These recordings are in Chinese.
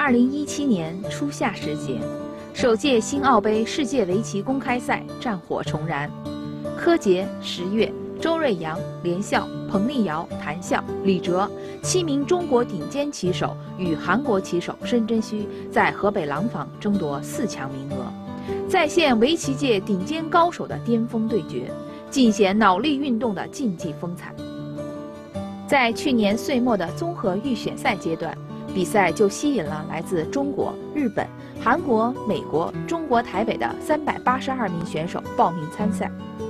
2017年初夏时节，首届新奥杯世界围棋公开赛战火重燃。柯洁、石越、周瑞阳、连笑、彭丽瑶、谭笑、李哲7名中国顶尖棋手与韩国棋手申真谞在河北廊坊争夺4强名额，再现围棋界顶尖高手的巅峰对决，尽显脑力运动的竞技风采。在去年岁末的综合预选赛阶段，比赛就吸引了来自中国、日本、韩国、美国、中国台北的382名选手报名参赛。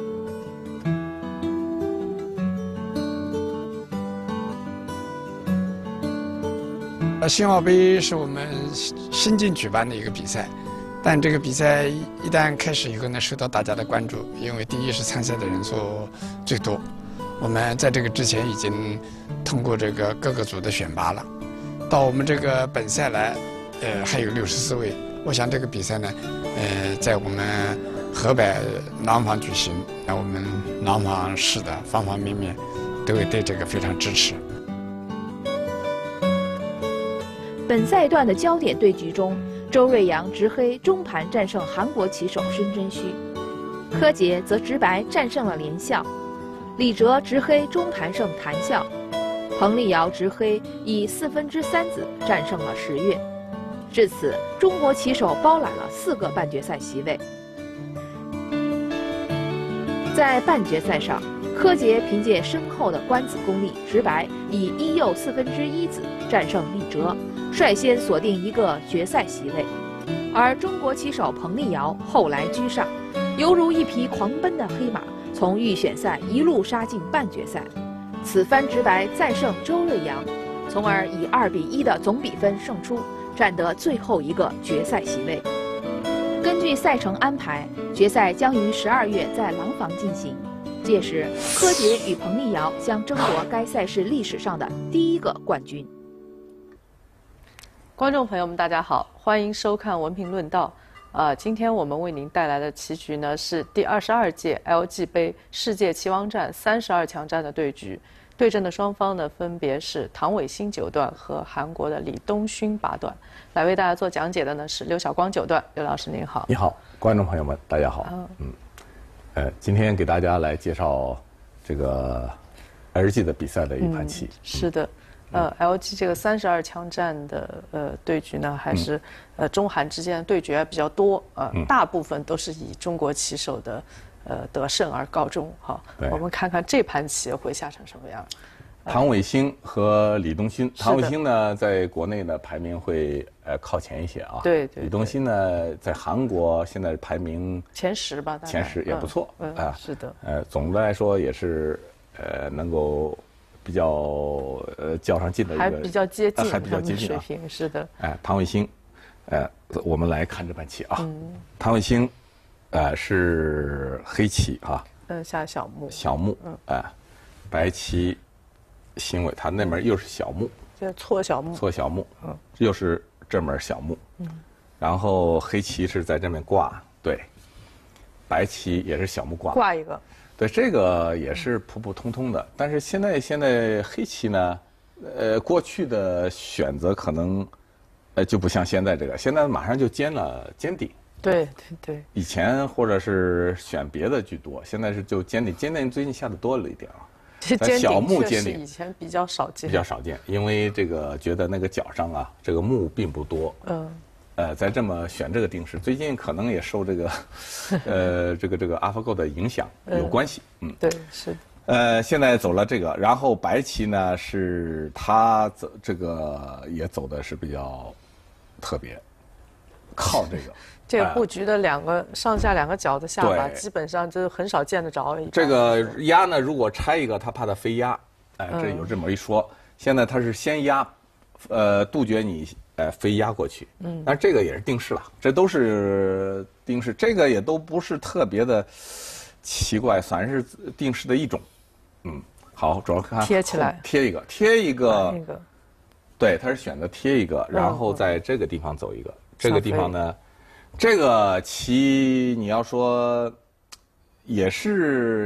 新奥杯是我们新近举办的一个比赛，但这个比赛一旦开始以后呢，受到大家的关注，因为第一是参赛的人数最多。我们在这个之前已经通过这个各个组的选拔了，到我们这个本赛来，还有64位。我想这个比赛呢，在我们河北廊坊举行，那我们廊坊市的方方面面都会对这个非常支持。 本赛段的焦点对局中，周瑞阳执黑中盘战胜韩国棋手申真谞，柯洁则执白战胜了连笑，李哲执黑中盘胜谭笑，彭丽瑶执黑以3/4子战胜了石越。至此，中国棋手包揽了4个半决赛席位。在半决赛上，柯洁凭借深厚的官子功力执白，以1右1/4子战胜李哲，率先锁定一个决赛席位。而中国棋手彭丽瑶后来居上，犹如一匹狂奔的黑马，从预选赛一路杀进半决赛。此番执白再胜周瑞阳，从而以2-1的总比分胜出，占得最后一个决赛席位。根据赛程安排，决赛将于12月在廊坊进行。届时，柯洁与彭丽瑶将争夺该赛事历史上的第1个冠军。 观众朋友们，大家好，欢迎收看《文评论道》。今天我们为您带来的棋局呢是第22届 LG 杯世界棋王战32强战的对局。对阵的双方呢分别是唐伟新9段和韩国的李东勋8段。来为大家做讲解的呢是刘晓光9段。刘老师您好。 你好，观众朋友们，大家好。今天给大家来介绍这个 LG 的比赛的一盘棋。 是的。LG 这个32强战的对局呢，还是中韩之间的对决比较多，大部分都是以中国棋手的得胜而告终。好，我们看看这盘棋会下成什么样。 唐伟新和李东勋，唐伟新呢在国内呢排名会靠前一些啊。 对。 李东勋呢在韩国现在排名前10吧， 前10也不错啊。 是的。 总的来说也是能够比较较上劲的一个， 还比较接近， 还比较接近水平。是的。 唐伟新，我们来看这盘棋啊。唐伟新，是黑棋啊。 下小目。 小目。白棋。新位，它那门又是小目， 这错小目， 错小目，又是这门小目，然后黑棋是在这面挂，对，白棋也是小目挂一个， 对，这个也是普普通通的。但是现在黑棋呢，过去的选择可能，就不像现在这个，现在马上就尖顶， 对， 以前或者是选别的居多，现在是就尖顶，尖顶最近下的多了一点啊。小目尖顶以前比较少见， 因为这个觉得那个角上啊，这个目并不多。在这么选这个定式，最近可能也受这个，这个 AlphaGo 的影响有关系。 对，是的。 现在走了这个，然后白棋呢是他走这个也走的是比较特别，靠这个。 这个布局的上下2个角的下巴，基本上就很少见得着。 这个压呢，如果拆一个，他怕他飞压，这有这么一说。现在他是先压，杜绝你飞压过去。但这个也是定式了，这都是定式，这个也都不是特别的奇怪，算是定式的一种。好，主要看贴起来， 贴一个，对，他是选择贴一个，然后在这个地方走一个，这个地方呢。这个棋你要说，也是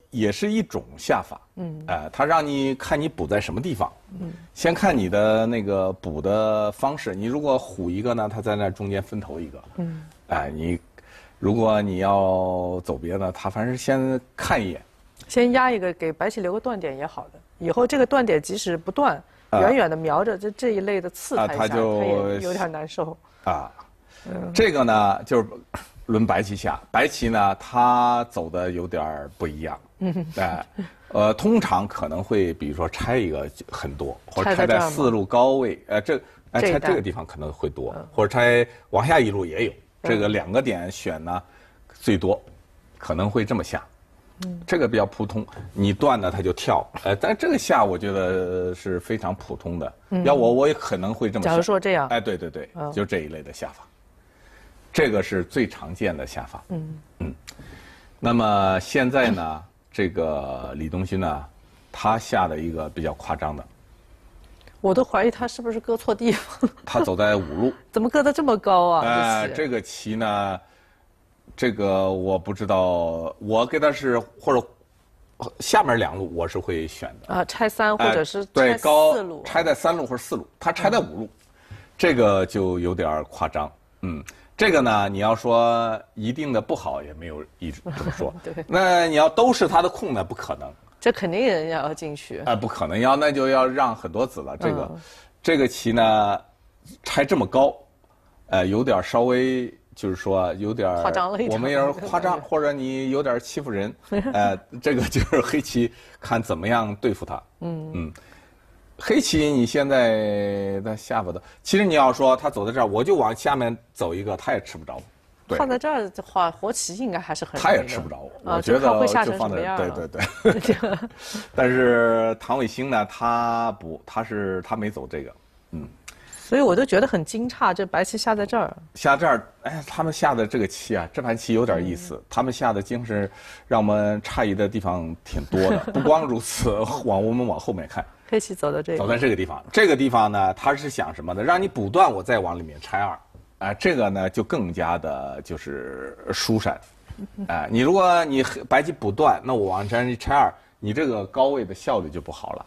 也是一种下法。它让你看你补在什么地方。先看你的那个补的方式。你如果虎一个呢，它在那中间分头一个。如果你要走别的，它反正先看一眼。 先压一个，给白棋留个断点也好的。以后这个断点即使不断，远远的瞄着这一类的刺它一下，它也有点难受。 这个呢就是轮白棋下，白棋呢它走的有点不一样。通常可能会比如说拆一个很多，或者拆在4路高位，拆这个地方可能会多，或者拆往下一路也有。这个2个点选呢，最多可能会这么下。这个比较普通，你断呢它就跳。但这个下我觉得是非常普通的。要我也可能会这么下。 假如说这样， 对，就这一类的下法。这个是最常见的下法。那么现在呢，这个李东勋呢，他下的一个比较夸张的。 我都怀疑他是不是搁错地方。 他走在5路。 怎么搁得这么高啊？ 这个棋呢，这个我不知道，我给他是或者下面2路我是会选的。 拆3或者是对 4路， 拆在3路或者4路，他拆在5路，这个就有点夸张。这个呢，你要说一定的不好也没有一直这么说。 对。 那你要都是他的空呢，不可能。 这肯定人家要进去。 不可能那就要让很多子了。这个棋呢，拆这么高，有点稍微就是说有点夸张了一点。 我们有点夸张，或者你有点欺负人。这个就是黑棋看怎么样对付它。黑棋你现在的下巴的，其实你要说他走在这儿，我就往下面走一个，他也吃不着我。 放在这儿的话，活棋应该还是很。 他也吃不着我，我觉得就放在对。但是唐卫星呢，他没走这个。 所以我都觉得很惊诧，这白棋下在这儿。 下这儿，他们下的这个棋啊，这盘棋有点意思。他们下的竟是让我们诧异的地方挺多的。不光如此，我们往后面看。 黑棋走到这个。 走在这个地方，这个地方呢，他是想什么呢？让你补断，我再往里面拆2。这个呢就更加的就是疏散。你如果你白棋补断，那我往这一拆2，你这个高位的效率就不好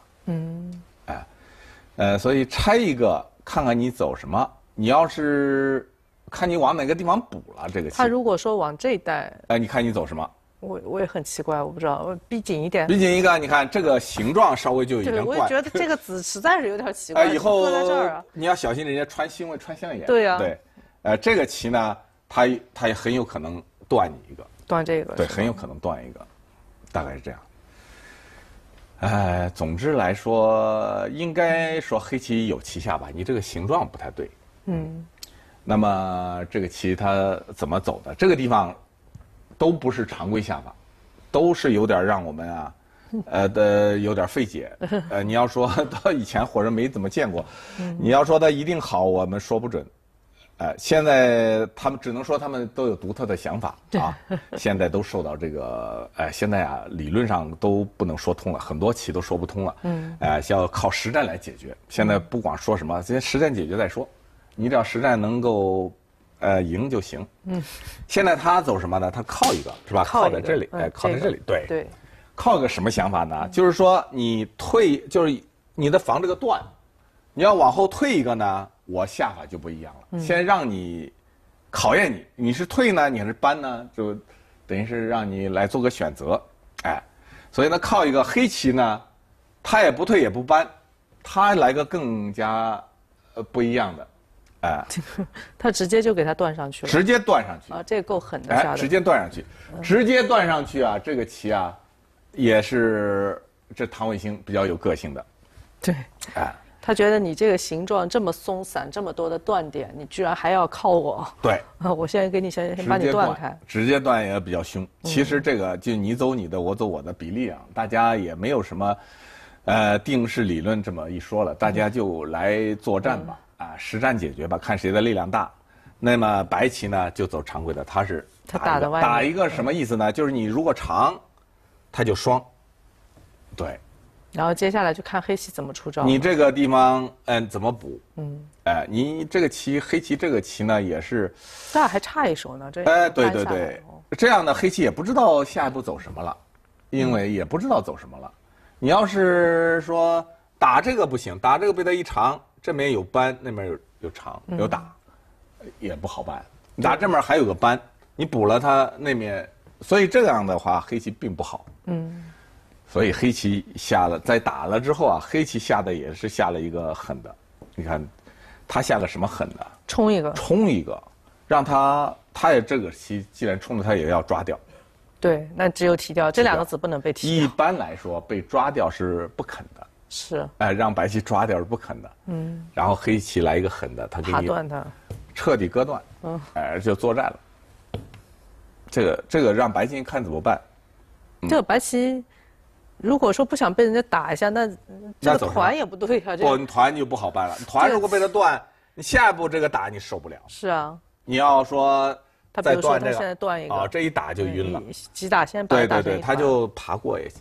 了。所以拆一个。看看你走什么，你要是看你往哪个地方补了这个棋。 他如果说往这一带， 你看你走什么？ 我也很奇怪，我不知道，我逼紧一点。 逼紧一个，你看这个形状稍微就已经怪。 我也觉得这个子实在是有点奇怪。 以后搁在这儿啊， 你要小心人家穿心位穿象眼。 对呀。 对，这个棋呢，它也很有可能断你一个。 断这个。 对，很有可能断一个，大概是这样。总之来说，应该说黑棋有棋下吧，你这个形状不太对。那么这个棋它怎么走的？这个地方都不是常规下法，都是有点让我们有点费解。你要说到以前或者没怎么见过，你要说它一定好，我们说不准。现在他们只能说他们都有独特的想法啊。现在都受到这个，现在理论上都不能说通了，很多棋都说不通了。要靠实战来解决。现在不光说什么，先实战解决再说。你只要实战能够，赢就行。现在他走什么呢？他靠一个是吧？靠在这里，靠在这里。对。靠个什么想法呢？就是说你退，就是你的防这个断，你要往后退一个呢。我下法就不一样了，先让你考验你是退呢，你还是搬呢？就等于是让你来做个选择，所以呢，靠一个黑棋呢，他也不退也不搬，他来个更加不一样的， 他直接就给他断上去了， 直接断上去这个够狠的下的， 直接断上去，直接断上去啊！这个棋啊，也是这唐卫星比较有个性的， 对，他觉得你这个形状这么松散，这么多的断点，你居然还要靠我？ 对， 我现在给你先把你断开， 直接断也比较凶。其实这个就你走你的，我走我的比例啊，大家也没有什么，定式理论这么一说了，大家就来作战吧，实战解决吧，看谁的力量大。那么白棋呢就走常规的，他打的外面， 打一个什么意思呢？就是你如果长，他就双，对。 然后接下来就看黑棋怎么出招。 你这个地方，怎么补？你这个棋，黑棋这个棋呢，也是， 这还差一手呢。这对，这样的黑棋也不知道下一步走什么了， 因为也不知道走什么了。你要是说打这个不行，打这个被他一长，这边有斑，那边有长有打，也不好办。你打这面还有个斑，你补了他那面，所以这样的话黑棋并不好。所以黑棋下了，在打了之后啊，黑棋下的也是下了一个狠的。你看，他下个什么狠的？ 冲一个， 冲一个，让他也这个棋既然冲了，他也要抓掉。 对，那只有提掉，这两个子不能被提掉。 一般来说，被抓掉是不肯的。 是。 让白棋抓掉是不肯的。然后黑棋来一个狠的，他给你爬断它， 彻底割断。就作战了。这个让白棋看怎么办？ 这个白棋。如果说不想被人家打一下，那这个团也不对啊。 不，你团就不好办了。团如果被他断，你下一步这个打你受不了。 是啊。 你要说再断这个， 他现在断一个， 这一打就晕了。 击打先把它打成一团。 对，他就爬过也行。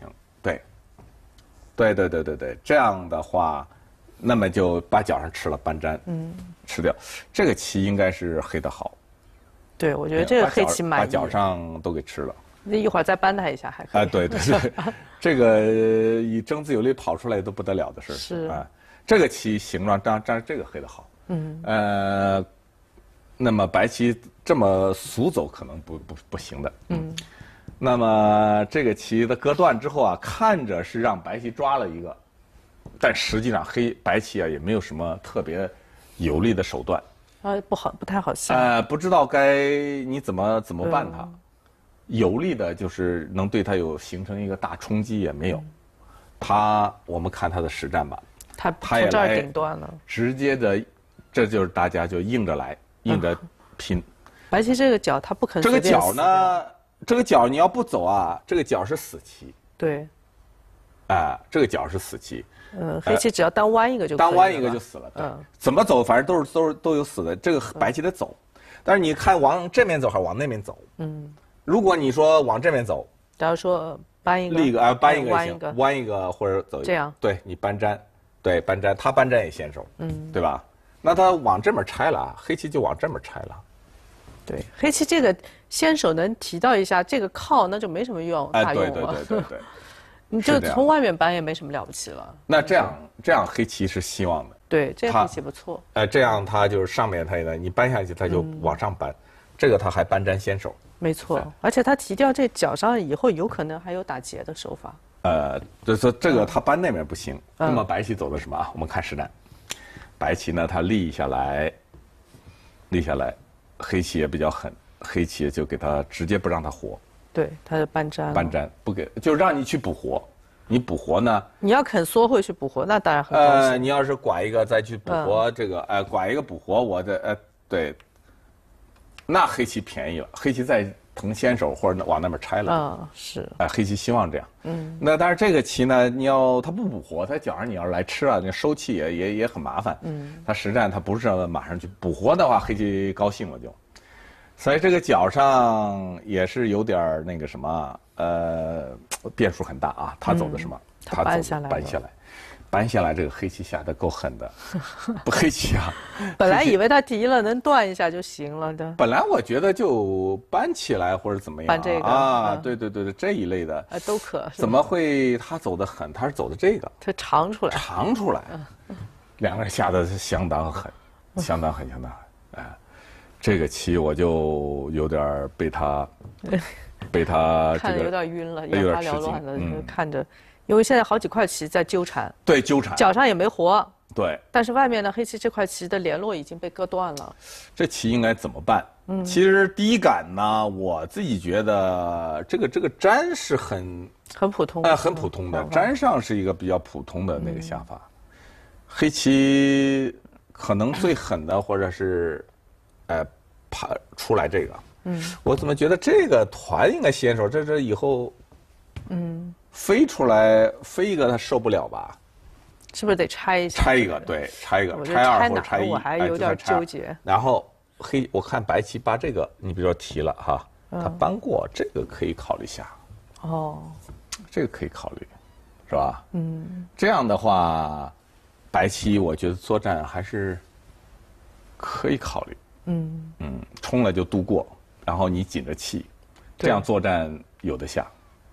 对，这样的话，那么就把脚上吃了斑粘，吃掉。这个棋应该是黑的好。 对，我觉得这个黑棋满意。 把脚上都给吃了。 那一会儿再扳他一下还可以。 对，这个以争自有力跑出来都不得了的事。 是啊， 这个棋形状站这个黑的好。那么白棋这么俗走可能不行的。那么这个棋的割断之后啊，看着是让白棋抓了一个，但实际上白棋啊也没有什么特别有力的手段。 不太好下。 不知道你怎么办它。有力的就是能对他形成一个大冲击也没有，我们看他的实战吧， 他也来顶断了， 直接的，这就是大家就硬着来，硬着拼。 白棋这个角他不肯这个角呢，这个角你要不走啊，这个角是死棋。 对。 这个角是死棋。 黑棋只要单弯一个就可以了。 单弯一个就死了。怎么走，反正都有死的。这个白棋得走，但是你看往这边走还是往那边走？如果你说往这边走， 假如说搬一个， 搬一个也行，弯一个或者走这样， 对你搬粘，他搬粘也先手，对吧？那他往这边拆了，黑棋就往这边拆了。 对，黑棋这个先手能提到一下，这个靠那就没什么用，大用了。 对， 你就从外面搬也没什么了不起了。 那这样黑棋是希望的。 对，这个黑棋不错。 这样他就是上面你搬下去，他就往上搬，这个他还搬粘先手。 没错，而且他提掉这角上以后，有可能还有打劫的手法。 说这个他搬那边不行。那么白棋走的什么啊？我们看实战，白棋呢，他立下来，黑棋也比较狠，黑棋就给他直接不让他活。 对，他是搬粘不给，就让你去补活。你补活呢？ 你要肯缩回去补活，那当然很高兴。 你要是拐一个再去补活这个，拐一个补活，对。那黑棋便宜了，黑棋再腾先手或者往那边拆了。 是。 黑棋希望这样。那但是这个棋呢，他不补活，他脚上你要是来吃了，你收气也很麻烦。他实战他不是马上去补活的话，黑棋高兴了就。所以这个脚上也是有点那个什么，变数很大啊。他走的什么？ 他搬下来。 搬下来，这个黑棋下的够狠的，不黑棋啊！ 本来以为他提了能断一下就行了的。 本来我觉得就搬起来或者怎么样搬这个啊，对，这一类的都可。 怎么会他走得狠？他是走的这个， 他长出来， 两个人下的相当狠，相当狠。这个棋我就有点被他看得有点晕了， 眼花缭乱的看着。因为现在好几块棋在纠缠， 对，纠缠， 脚上也没活， 对， 但是外面的黑棋这块棋的联络已经被割断了。 这棋应该怎么办？其实第一感呢，我自己觉得这个粘是很普通， 很普通的，粘上是一个比较普通的那个下法。黑棋可能最狠的，或者是，爬出来这个，我怎么觉得这个团应该先手？这以后，飞出来飞一个他受不了吧？ 是不是得拆一下？ 拆一个，对，拆一个， 拆二或者拆一， 我还有点纠结。 然后我看白棋把这个，你比如说提了哈，他搬过这个可以考虑下。这个可以考虑，是吧？这样的话，白棋我觉得作战还是可以考虑。冲了就度过，然后你紧着气，这样作战有的下。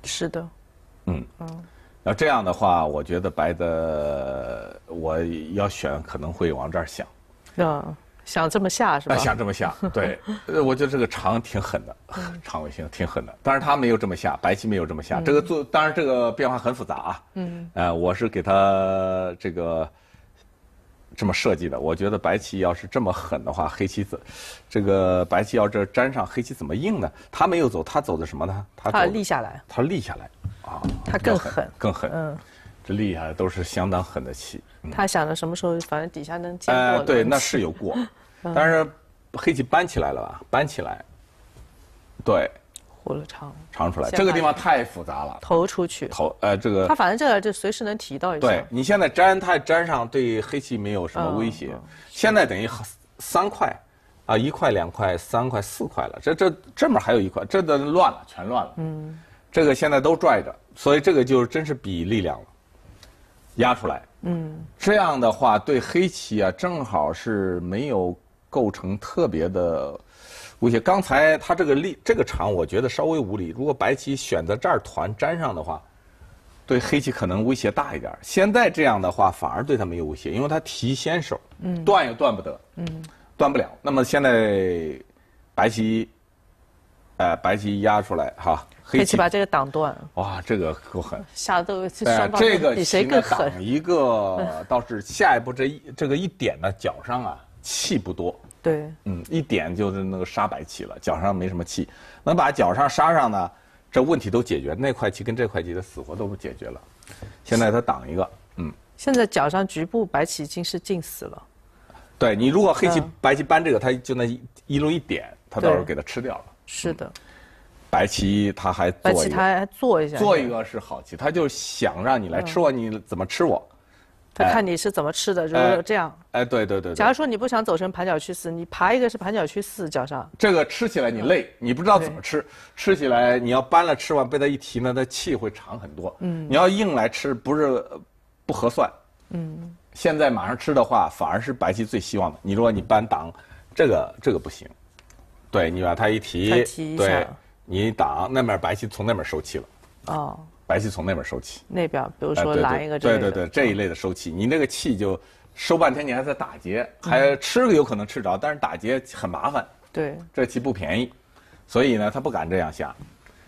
是的。 那这样的话，我觉得白的我要选可能会往这儿想。 想这么下是吧？ 想这么下，对，我觉得这个长挺狠的，长尾星挺狠的。当然他没有这么下，白棋没有这么下。这个当然这个变化很复杂啊。我是给他这个这么设计的。我觉得白棋要是这么狠的话，黑棋这个白棋要这粘上，黑棋怎么应呢？他没有走，他走的什么呢？ 他立下来。 他立下来啊， 他更狠， 更狠。这立下来都是相当狠的棋。 他想着什么时候反正底下能见过。 对，那是有过。但是黑棋搬起来了吧？搬起来，对， 活了长出来，这个地方太复杂了。 投出去， 这个。 他反正这个就随时能提到一下。 对你现在它粘上，对黑棋没有什么威胁。现在等于3块，1块、2块、3块、4块了。这面还有1块，这都乱了，全乱了。这个现在都拽着，所以这个就真是比力量了，压出来。这样的话对黑棋啊，正好是没有构成特别的威胁。刚才他这个长，我觉得稍微无理。如果白棋选择这儿团粘上的话，对黑棋可能威胁大一点。现在这样的话，反而对他没有威胁，因为他提先手，断也断不得，断不了。那么现在白棋压出来哈， 黑棋把这个挡断。 哇，这个够狠， 下都双方比谁更狠。 挡一个倒是下一步这个一点呢，角上啊气不多。 对， 一点就是那个杀白棋了，角上没什么气，能把角上杀上呢，这问题都解决，那块棋跟这块棋的死活都解决了。现在他挡一个， 现在角上局部白棋已经是近死了。 对你如果黑棋白棋搬这个，他就那一路一点，他到时候给他吃掉了。 是的。 白棋他还做一个， 白棋他还做一下， 做一个是好棋，他就想让你来吃我，你怎么吃我？ 他看你是怎么吃的，如果这样。 对。 假如说你不想走成盘角趋4，你爬一个是盘角趋4角上。 这个吃起来你累，你不知道怎么吃，吃起来你要搬了吃完被他一提呢，他气会长很多。你要硬来吃不合算。现在马上吃的话，反而是白棋最希望的。你如果你搬挡，这个不行。对你把它一提，对，你挡那面白棋从那边收气了。白棋从那边收气， 那边比如说拦一个对这一类的收气，你那个气就收半天，你还在打劫，还吃有可能吃着，但是打劫很麻烦。 对， 这棋不便宜，所以呢他不敢这样下。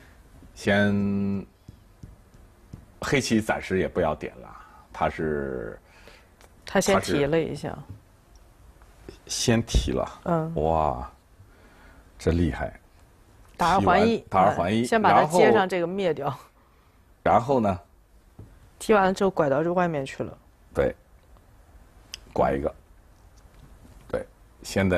黑棋暂时也不要点了，他先提了一下， 先提了，哇，这厉害。 打二环一，先把它接上这个灭掉。 然后呢？ 提完了之后拐到这外面去了。 对，拐一个。对，现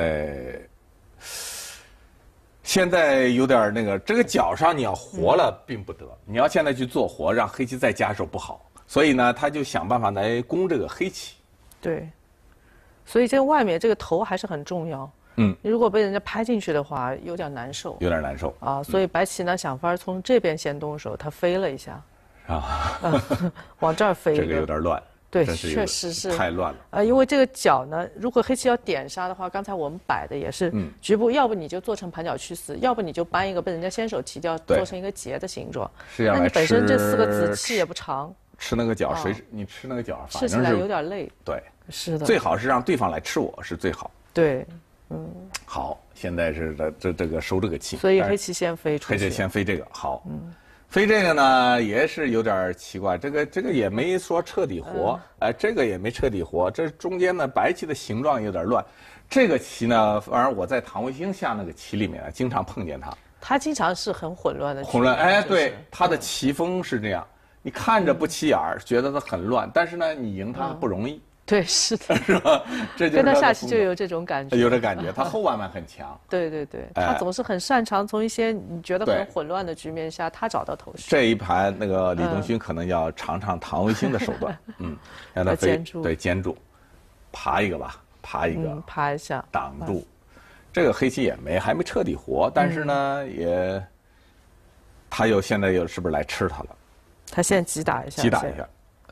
在有点那个，这个角上你要活了并不得，你要现在去做活，让黑棋再加手不好，所以呢，他就想办法来攻这个黑棋。 对，所以这个外面这个头还是很重要。如果被人家拍进去的话，有点难受。有点难受啊，所以白棋呢想法从这边先动手，他飞了一下。往这儿飞。 这个有点乱。 对，确实是太乱了。 因为这个角呢，如果黑棋要点杀的话，刚才我们摆的也是局部，要不你就做成盘角趋4，要不你就搬一个被人家先手提掉，做成一个结的形状。那你本身这4个子气也不长。 吃那个角，你吃那个角， 吃起来有点累。 对， 是的。 最好是让对方来吃我是最好。 对， 好，现在是这个收这个气。 所以黑棋先飞出去。 黑棋先飞这个，好。飞这个呢也是有点奇怪，这个也没说彻底活，这个也没彻底活，这中间呢白棋的形状有点乱，这个棋呢，反正我在唐卫星下那个棋里面经常碰见它， 它经常是很混乱的。 混乱，对，它的棋风是这样，你看着不起眼儿，觉得它很乱，但是呢，你赢它不容易。 对，是的， 是吧？这就是跟他下棋就有这种感觉， 有这感觉。他后半慢很强。 对，他总是很擅长从一些你觉得很混乱的局面下，他找到头绪。 这一盘那个李东勋可能要尝尝唐卫星的手段，让他飞，对，肩住，爬一个吧，爬一个， 爬一下， 挡住。这个黑棋还没彻底活，但是呢，他现在是不是来吃他了？ 他现在击打一下， 击打一下。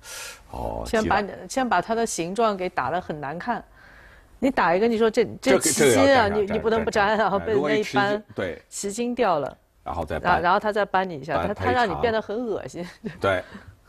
先把它的形状给打得很难看，你打一个，你说这棋筋啊，你不能不粘啊，被人家一扳， 对， 棋筋掉了。 然后再搬， 然后他再搬你一下，他让你变得很恶心。 对，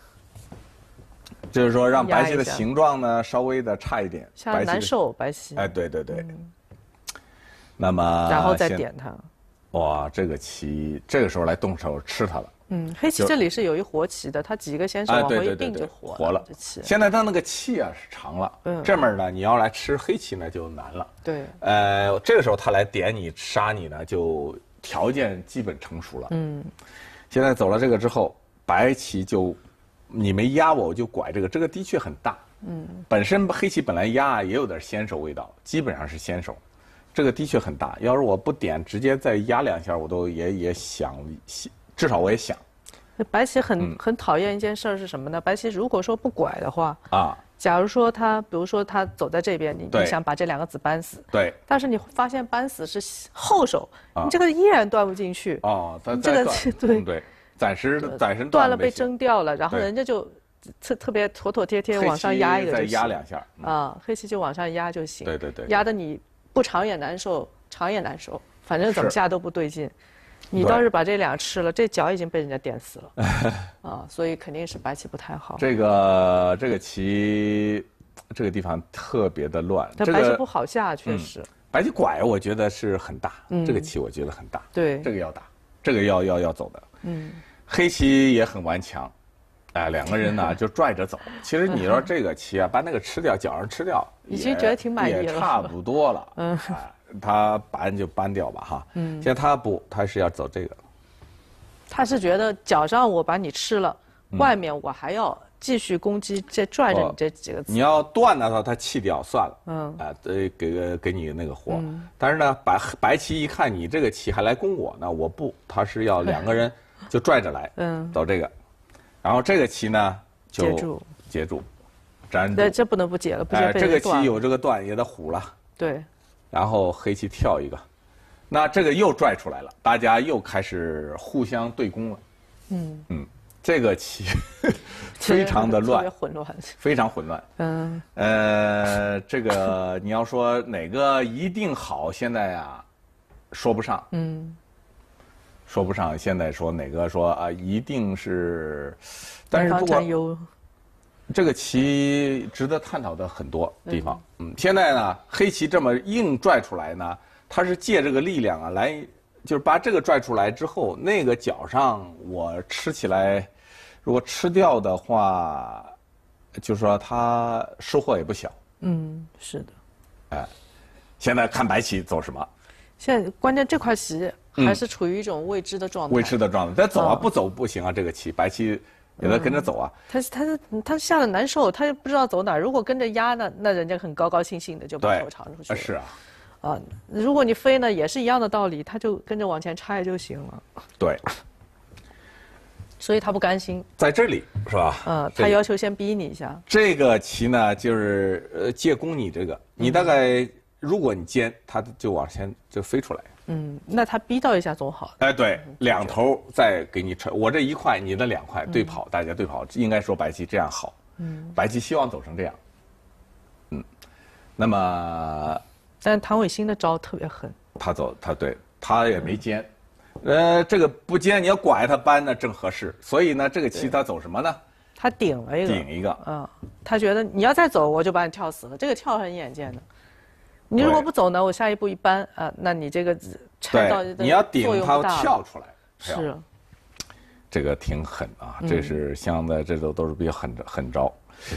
就是说让白棋的形状呢稍微的差一点， 像难受白棋。 哎，对。那么然后再点它。 哇，这个棋这个时候来动手吃它了。 黑棋这里是有一活棋的，它几个先手往回一并就活了。 现在它那个气啊是长了，这面呢你要来吃黑棋呢就难了。 对， 这个时候他来点你杀你呢，就条件基本成熟了。现在走了这个之后，白棋就你没压我就拐这个的确很大。本身黑棋本来压也有点先手味道，基本上是先手，这个的确很大。要是我不点，直接再压2下，我都也想。至少我也想， 白棋很讨厌一件事是什么呢？白棋如果说不拐的话假如说比如说他走在这边，你想把这2个子扳死， 对， 但是你发现扳死是后手，你这个依然断不进去。这个对，暂时断了被蒸掉了，然后人家就特别妥妥帖帖往上压一个就行， 再压2下黑棋就往上压就行。 对， 压得你不长也难受，长也难受，反正怎么下都不对劲。你倒是把这2吃了，这角已经被人家点死了所以肯定是白棋不太好。 这个棋这个地方特别的乱， 但白棋不好下，确实。 白棋拐我觉得是很大，这个棋我觉得很大。 对， 这个要打，这个要走的。黑棋也很顽强，2个人呢就拽着走。其实你说这个棋把那个吃掉，角上吃掉， 已经觉得挺满意了， 也差不多了。他搬就搬掉吧哈。现在他是要走这个。 他是觉得角上我把你吃了，外面我还要继续攻击，这拽着你这几个子。 你要断了他弃掉算了。给你那个活。但是呢，白棋一看你这个棋还来攻我，那我不，他是要2个人就拽着来。走这个，然后这个棋呢就截住，粘住。 这不能不解了，不解被这个棋有这个断也得虎了。 对。 然后黑棋跳一个，那这个又拽出来了，大家又开始互相对攻了。这个棋非常的乱， 特别混乱， 非常混乱。这个你要说哪个一定好，现在说不上。说不上。现在说哪个说一定是，但是不过这个棋值得探讨的很多地方。现在呢，黑棋这么硬拽出来呢，它是借这个力量来，就是把这个拽出来之后，那个角上我吃起来，如果吃掉的话，就是说它收获也不小。 是的。 现在看白棋走什么？ 现在关键这块棋还是处于一种未知的状态。 未知的状态，但走不走不行这个棋白棋。也得跟着走他下的难受，他又不知道走哪儿。如果跟着压呢，那人家很高高兴兴的就把手长出去了。 是如果你飞呢，也是一样的道理，他就跟着往前拆就行了。 对。 所以他不甘心。在这里是吧？ 他要求先逼你一下。 这个棋呢，就是借攻你这个，你大概如果你尖，他就往前就飞出来。 那他逼到一下总好。 对，2头再给你踹，我这1块，你的2块，对跑，大家对跑，应该说白棋这样好。白棋希望走成这样。那么， 但是唐伟新的招特别狠。 他也没尖，这个不尖，你要拐他扳呢正合适。所以呢，这个棋他走什么呢？ 他顶了一个。他觉得你要再走，我就把你跳死了。这个跳很眼见的。你如果不走呢，我下一步一扳那你这个拆到你要顶它跳出来， 是， 这个挺狠这是现在这都是比较狠招。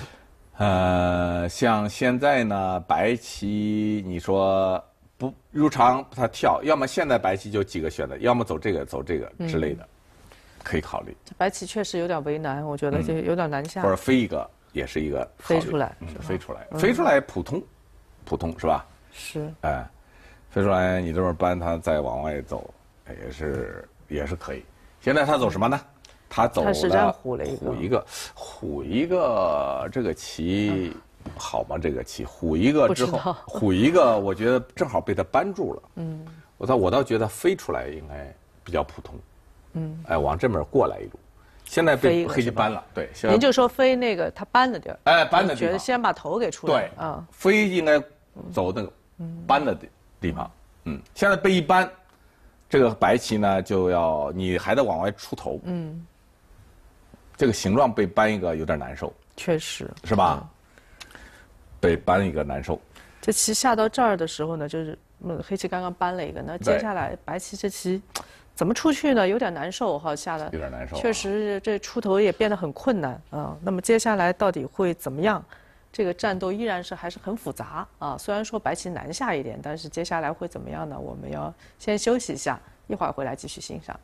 像现在呢，白棋你说不如常它跳，要么现在白棋就几个选择，要么走这个之类的，可以考虑。 白棋确实有点为难，我觉得就有点难下。 或者飞一个也是一个飞出来， 飞出来普通是吧？ 是， 飞出来你这么扳它再往外走，也是可以。现在他走什么呢？他走了虎一个，这个棋好吗？这个棋虎一个之后，虎一个，我觉得正好被他扳住了。我倒觉得飞出来应该比较普通。往这边过来一路，现在被黑棋扳了。对， 您就说飞那个他扳的地儿。 扳的地方。 觉得先把头给出来。 对，飞应该走那个扳的地方。现在被一扳， 这个白棋呢你还得往外出头，这个形状被搬一个有点难受， 确实是吧？被搬一个难受。 这棋下到这儿的时候呢，就是黑棋刚刚搬了一个，那接下来白棋这棋怎么出去呢？有点难受哈，下的有点难受， 确实这出头也变得很困难啊。那么接下来到底会怎么样？这个战斗依然还是很复杂啊。虽然说白棋难下一点，但是接下来会怎么样呢？我们要先休息一下，一会儿回来继续欣赏。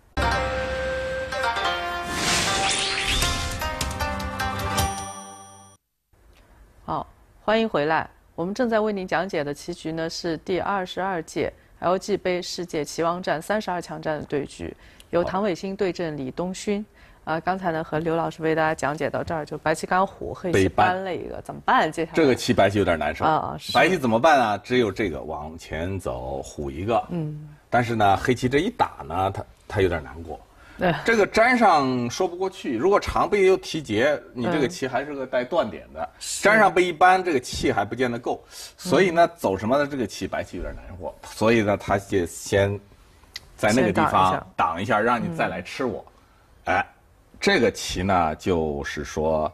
好，欢迎回来。我们正在为您讲解的棋局呢是第22届 LG 杯世界棋王战32强战的对局，由唐伟新对阵李东勋。刚才呢和刘老师为大家讲解到这儿，就白棋刚虎，黑棋搬了一个，怎么办？接下来这个棋白棋有点难受啊， 白棋怎么办啊？只有这个往前走，虎一个，但是呢，黑棋这一打呢，它有点难过。这个粘上说不过去，如果长被又提劫，你这个棋还是个带断点的，粘上被一扳，这个气还不见得够，所以呢，走什么呢？这个棋白棋有点难过，所以呢，他就先在那个地方挡一下，让你再来吃我，哎。这个棋呢，就是说，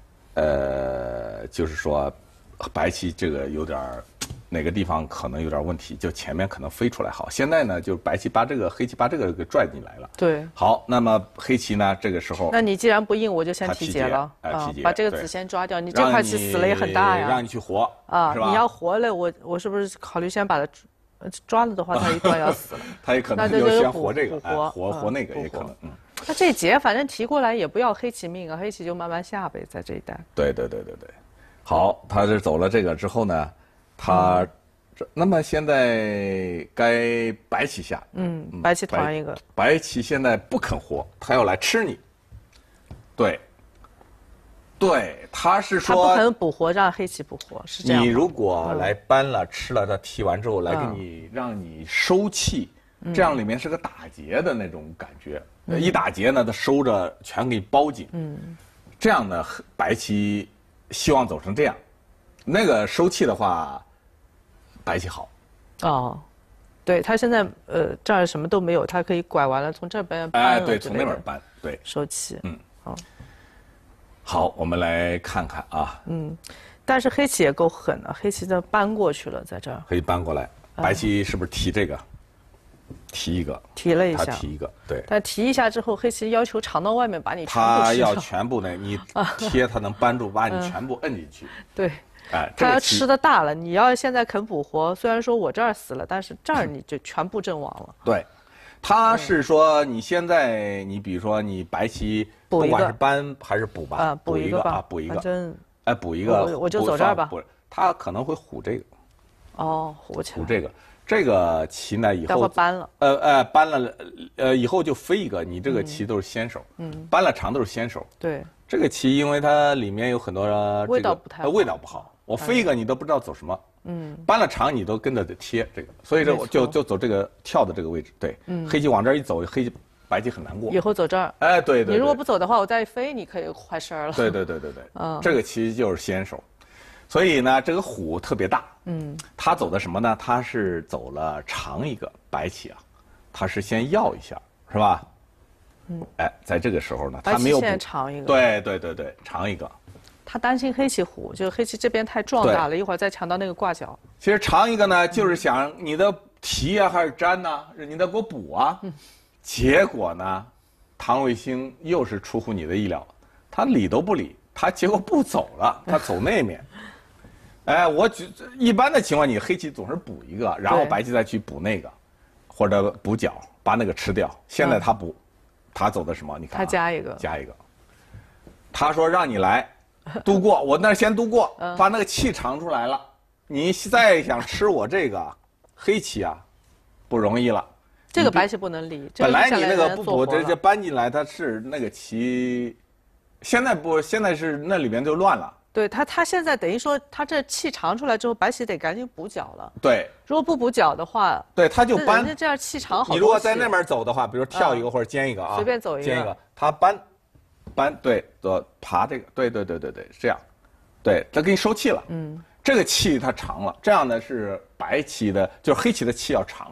白棋这个有点哪个地方可能有点问题，就前面可能飞出来好。现在呢，就是白棋把这个黑棋把这个给拽进来了。 对。 好，那么黑棋呢，这个时候， 那你既然不应，我就先提劫了提劫， 把这个子先抓掉。你这块棋死了也很大呀。 让你去活啊， 是吧？ 你要活了，我是不是考虑先把它抓了的话，它一断要死了。 他也可能就先活这个，活那个也可能。 那这劫反正提过来也不要黑棋命啊，黑棋就慢慢下呗，在这一带。 对。好，他这走了这个之后呢，那么现在该白棋下。 白棋团一个。 白棋现在不肯活，他要来吃你。对，他是说他不肯补活，让黑棋补活，是这样。 你如果来搬了吃了，他提完之后来给你让你收气。这样里面是个打劫的那种感觉，一打劫呢，它收着全给你包紧。这样呢，白棋希望走成这样，那个收气的话，白棋好。 哦，对，他现在这儿什么都没有，他可以拐完了从这边搬了， 对，从那边搬，对， 收气。 好，我们来看看啊。 但是黑棋也够狠啊，黑棋的搬过去了，在这儿。 可以搬过来，白棋是不是提这个？提一个， 提了一下， 他提一个，对。 但提一下之后，黑棋要求藏到外面把你全部他要全部呢，你贴他能扳住，把你全部摁进去。 对，他要吃的大了。你要现在肯补活，虽然说我这儿死了，但是这儿你就全部阵亡了。 对，他是说你现在你比如说你白棋不管是搬还是补吧， 补一个吧， 补一个， 反正补一个， 我就走这儿吧。 他可能会虎这个。 哦，虎起来。 虎这个。这个棋呢，以后搬了， 搬了，以后就飞一个，你这个棋都是先手，搬了长都是先手。 对， 这个棋因为它里面有很多味道不太好， 味道不好，我飞一个你都不知道走什么，搬了长你都跟着得贴这个，所以这就走这个跳的这个位置，对，黑棋往这儿一走，白棋很难过。 以后走这儿， 对， 你如果不走的话，我再飞你可以坏事了。 对，这个棋就是先手。所以呢，这个虎特别大，他走的什么呢？他是走了长一个白棋啊，他是先要一下，是吧？在这个时候呢，他没有先长一个， 对，长一个。 他担心黑棋虎，就黑棋这边太壮大了，一会儿再抢到那个挂角。 其实长一个呢，就是想你的提啊还是粘呐，你得给我补啊。结果呢，唐卫星又是出乎你的意料，他理都不理，他结果不走了，他走那面。一般的情况，你黑棋总是补一个，然后白棋再去补那个，或者补角把那个吃掉。现在他补，他走的什么？你看， 他加一个， 他说让你来度过，我那先度过，把那个气长出来了。你再想吃我这个黑棋啊，不容易了。 这个白棋不能理。 本来你那个不补，这搬进来，它是那个棋，现在是那里面就乱了。 对他现在等于说，他这气长出来之后，白棋得赶紧补角了。 对， 如果不补角的话， 对他就搬。 这样气长好。 你如果在那边走的话，比如跳一个或者尖一个啊， 随便走一个， 尖一个，他搬，对，爬这个，对，这样，对，他给你收气了。这个气它长了，这样呢是白棋的，就是黑棋的气要长了，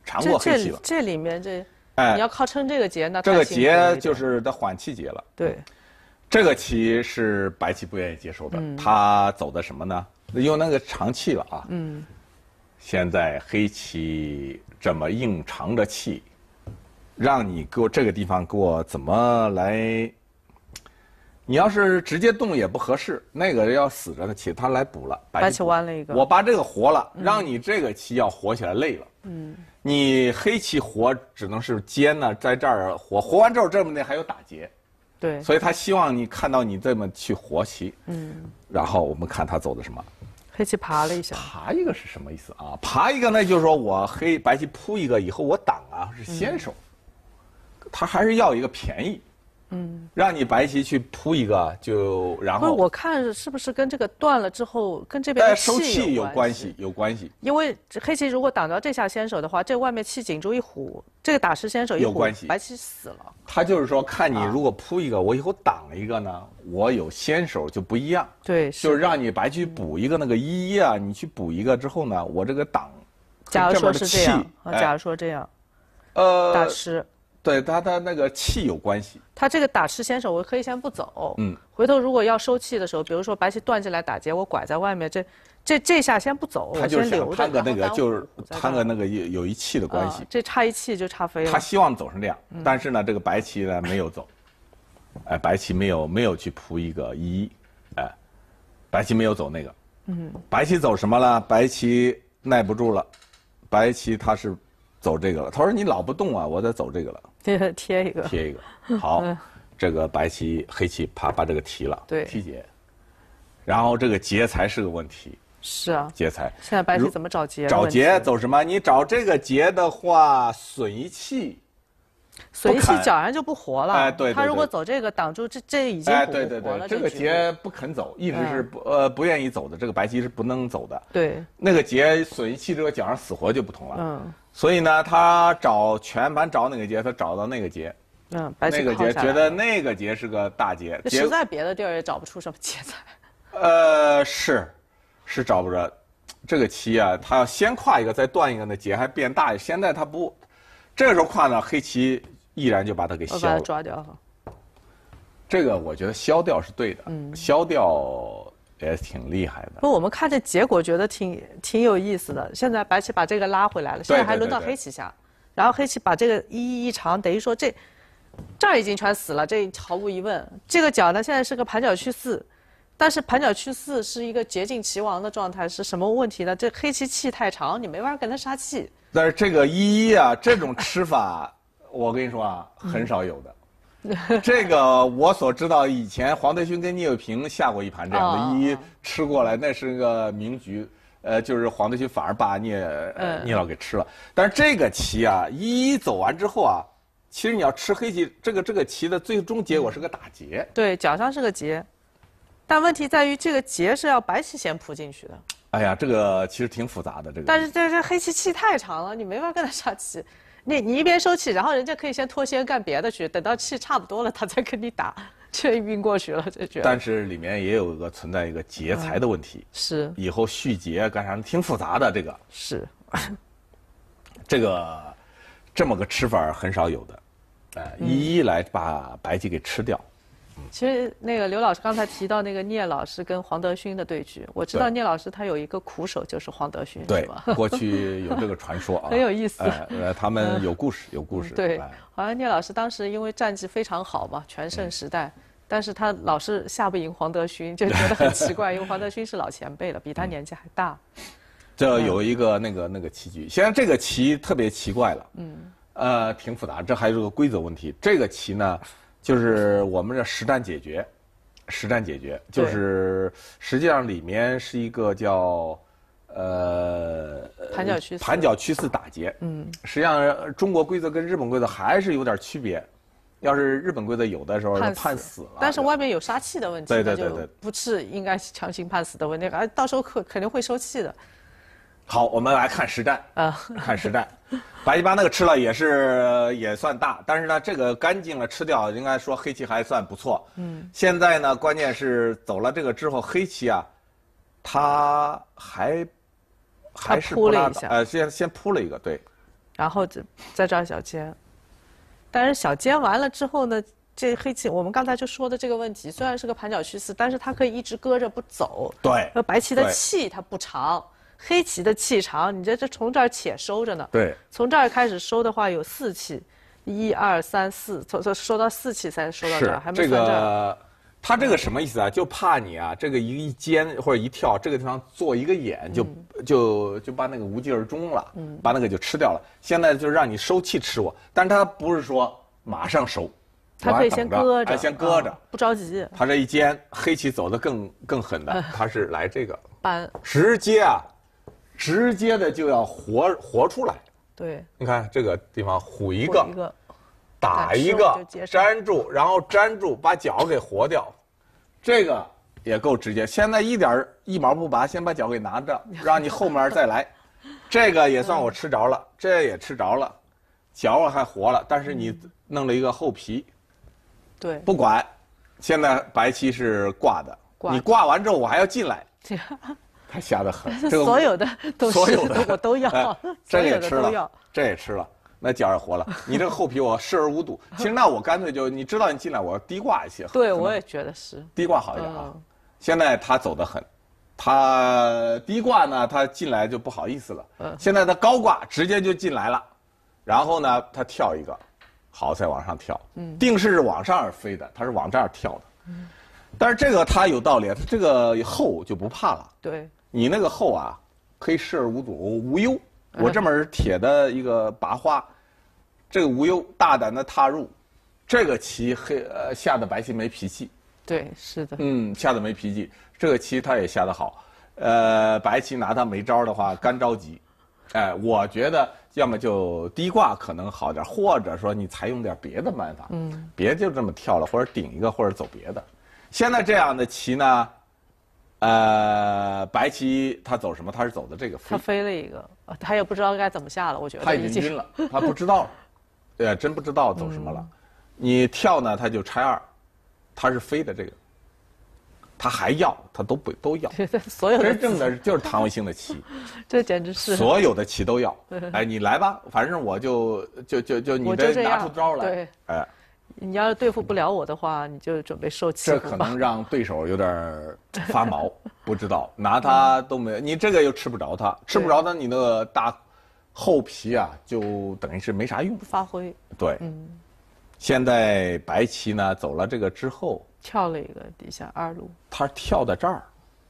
尝过黑棋了。 这里面你要靠撑这个劫，那这个劫就是的缓气劫了。 对， 这个棋是白棋不愿意接受的，他走的什么呢？用那个长气了啊。现在黑棋这么硬长着气，让你给我这个地方给我怎么来？你要是直接动也不合适，那个要死着的棋他来补了， 白棋弯了一个， 我把这个活了，让你这个棋要活起来累了。你黑棋活只能是尖呢，在这儿活完之后，这么的还有打劫。 对， 所以他希望你看到你这么去活棋。然后我们看他走的什么？ 黑棋爬了一下。 爬一个是什么意思啊？爬一个呢，就是说我白棋扑一个以后我挡啊，是先手。他还是要一个便宜。让你白棋去扑一个，然后我看是不是跟这个断了之后，跟这边的收气有关系？有关系。 因为黑棋如果挡到这下先手的话，这外面气紧住一虎，这个打士先手一虎， 有关系， 白棋死了。 他就是说，看你如果扑一个，我以后挡一个呢，我有先手就不一样。 对， 就是让你白棋补一个那个一啊，你去补一个之后呢，我这个挡。 假如说是这样，假如说这样，打士。 对，他那个气有关系。 他这个打士先手，我可以先不走。回头如果要收气的时候，比如说白棋断进来打劫，我拐在外面，这下先不走， 他就是想贪个那个，就是贪个那个有一气的关系。 这差一气就差飞了。 他希望走成这样，但是呢，这个白棋呢没有走，白棋没有去扑一个一，白棋没有走那个。白棋走什么了？白棋耐不住了，白棋他是走这个了。他说你老不动啊，我得走这个了。 贴一个， 好，这个白棋黑棋把这个提了， 对， 提劫，然后这个劫财是个问题， 是啊， 劫财。 现在白棋怎么找劫？ 找劫走什么？你找这个劫的话，损一气， 损一气脚上就不活了。 对， 他如果走这个挡住，这已经活了。 这个劫不肯走，一直是不愿意走的。这个白棋是不能走的。 对， 那个劫损一气，这个脚上死活就不同了。所以呢，他全盘找哪个劫，他找到那个劫。 白棋那个劫觉得那个劫是个大劫。 实在别的地儿也找不出什么劫财。 是找不着。这个棋啊，他要先跨一个，再断一个，那劫还变大。现在他不，这个时候跨呢，黑棋毅然就把它给消了。 把它抓掉。 这个我觉得消掉是对的，消掉也挺厉害的。 不，我们看这结果觉得挺有意思的。现在白棋把这个拉回来了，现在还轮到黑棋下，然后黑棋把这个一长，等于说这儿已经全死了，这毫无疑问。这个角呢，现在是个盘角去四，但是盘角去四是一个竭尽齐亡的状态，是什么问题呢？这黑棋气太长，你没法跟他杀气。 但是这个啊，这种吃法，我跟你说啊，很少有的。这个我所知道，以前黄德勋跟聂卫平下过一盘这样的吃过来，那是个名局。就是黄德勋反而把聂老给吃了。但是这个棋啊，走完之后啊，其实你要吃黑棋，这个棋的最终结果是个打劫。 对，脚上是个劫，但问题在于这个劫是要白棋先扑进去的。 哎呀，这个其实挺复杂的。这个， 但是这黑棋气太长了，你没法跟他杀气。你一边收气，然后人家可以先脱先干别的去，等到气差不多了，他再跟你打，这晕过去了，这觉得。但是里面也有存在一个劫财的问题， 是以后续劫干啥，挺复杂的。这个是， 这个这么个吃法很少有的，一来把白棋给吃掉。 其实那个刘老师刚才提到那个聂老师跟黄德勋的对局，我知道聂老师他有一个苦手就是黄德勋， 对，过去有这个传说啊， 很有意思。 他们有故事，有故事。 对，好像聂老师当时因为战绩非常好嘛，全盛时代，但是他老是下不赢黄德勋，就觉得很奇怪，因为黄德勋是老前辈了，比他年纪还大。 这有一个那个棋局，现在这个棋特别奇怪了，挺复杂，这还有个规则问题。这个棋呢，就是我们的实战解决，就是实际上里面是一个叫盘角趋四打劫。实际上中国规则跟日本规则还是有点区别。要是日本规则有的时候判死了， 但是外面有杀气的问题， 对， 不是应该强行判死的问题，到时候肯定会收气的。 好，我们来看实战看实战。白棋把那个吃了也算大，但是呢，这个干净了吃掉，应该说黑棋还算不错。现在呢，关键是走了这个之后，黑棋啊，他还是扑了一下， 先扑了一个，对， 然后在这儿小尖，但是小尖完了之后呢，这黑棋我们刚才就说的这个问题，虽然是个盘角趋势，但是它可以一直搁着不走。 对。 而白棋的气它不长，黑棋的气长，你这从这儿且收着呢。 对。 从这儿开始收的话有4气，1、2、3、4，从收到4气才收到这儿，还没算这儿。 他这个什么意思啊？就怕你啊，这个一尖或者一跳，这个地方做一个眼，就把那个无疾而终了，把那个就吃掉了。现在就让你收气吃我，但是他不是说马上收， 他可以先搁着， 先搁着， 不着急。 他这一尖，黑棋走得更狠的，他是来这个搬， 直接的就要活出来。 对， 你看这个地方虎一个。打一个粘住，然后粘住，把角给活掉，这个也够直接。现在一毛不拔，先把角给拿着，让你后面再来。这个也算我吃着了，这也吃着了，角我还活了，但是你弄了一个厚皮。 对， 不管，现在白棋是挂的，你挂完之后我还要进来，他下得很。这个所有的我都要， 这也吃了，这也吃了。那角也活了，你这个厚皮我视而无睹。其实那我干脆就你知道你进来，我低挂一些。 对，我也觉得是低挂好一点啊。现在他走得很，他低挂呢，他进来就不好意思了。现在他高挂直接就进来了，然后呢他跳一个，好再往上跳。定式是往上飞的，他是往这儿跳的。但是这个他有道理，他这个厚就不怕了。 对， 你那个厚啊，可以视而无睹，无忧。我这门铁的一个拔花，这个无忧大胆的踏入，这个棋下的白棋没脾气。 对，是的。 下的没脾气，这个棋他也下得好。白棋拿他没招的话，干着急。我觉得要么就低挂可能好点，或者说你采用点别的办法。别就这么跳了，或者顶一个，或者走别的。现在这样的棋呢？白棋他走什么？他是走的这个飞。 他飞了一个，他也不知道该怎么下了。我觉得他已经晕了，他不知道，真不知道走什么了。你跳呢，他就拆2，他是飞的这个，他还要，他都要。 所有的真正的就是唐卫星的棋， 这简直是所有的棋都要。你来吧，反正我就你得拿出招来。 你要是对付不了我的话，你就准备受气。 这可能让对手有点发毛，不知道拿他都没有，你这个又吃不着他，吃不着他，你那个大厚皮啊，就等于是没啥用， 不发挥。 对，现在白棋呢走了这个之后， 跳了一个底下2路， 他跳在这儿，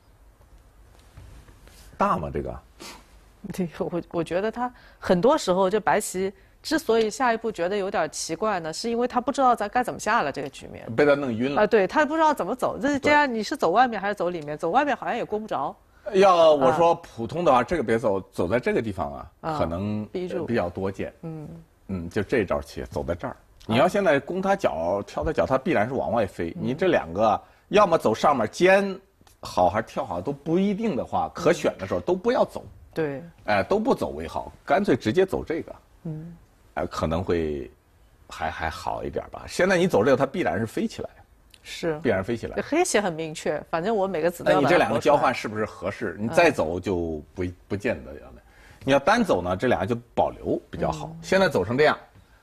大吗？这个？ 对，我觉得他很多时候这白棋。之所以下一步觉得有点奇怪呢，是因为他不知道咱该怎么下了这个局面， 被他弄晕了。 对他不知道怎么走，这样你是走外面还是走里面？走外面好像也过不着。 要我说普通的话，这个别走，走在这个地方啊，可能比较多见。就这招棋走在这儿，你要现在攻他角，跳他角，他必然是往外飞。你这两个要么走上面尖好，还是跳好都不一定的话，可选的时候都不要走。 对， 都不走为好，干脆直接走这个。可能会还好一点吧。现在你走这个，它必然是飞起来， 是必然飞起来。 黑棋很明确，反正我每个子都要。 你这两个交换是不是合适？你再走就不见得要那。你要单走呢，这俩就保留比较好。现在走成这样，